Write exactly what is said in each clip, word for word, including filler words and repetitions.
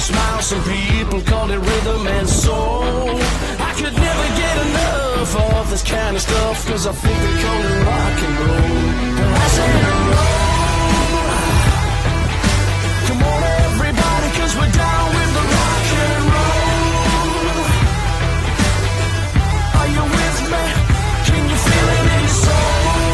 smile, some people call it rhythm and soul. I could never get enough of this kind of stuff, cause I think they call it rock and roll. And I said roll. Come on everybody, cause we're down with the rock and roll. Are you with me? Can you feel it in your soul?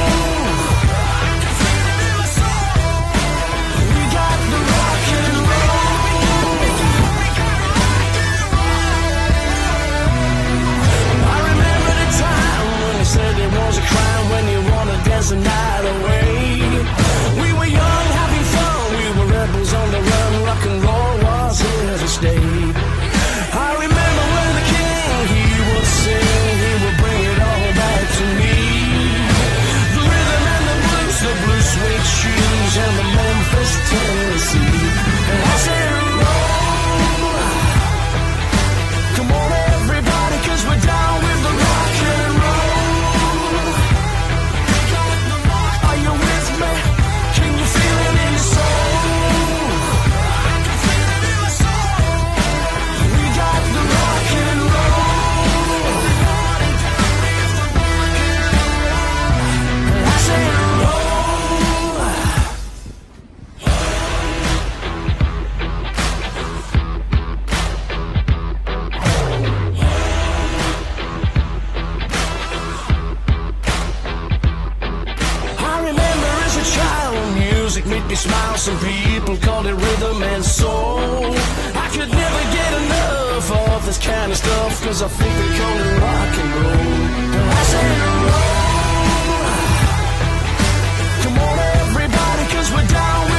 Said it was a crime when you wanna dance the night away. We were young, having fun, we were rebels on the run. Rock and roll was here to stay. I remember when the king, he would sing, he would bring it all back to me. The rhythm and the blues, the blue suede shoes, and the Memphis, Tennessee. And I said roll. Come on everybody, cause we're down with the rock and roll. Made me smile, some people called it rhythm and soul. I could never get enough of this kind of stuff, cause I think they call it rock and roll. And I said roll. Come on everybody, cause we're down